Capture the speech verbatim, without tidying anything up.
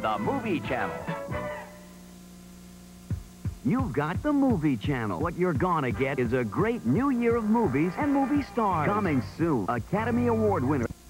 the Movie Channel. You've got the Movie Channel. What you're gonna get is a great new year of movies and movie stars. Coming soon, Academy Award winner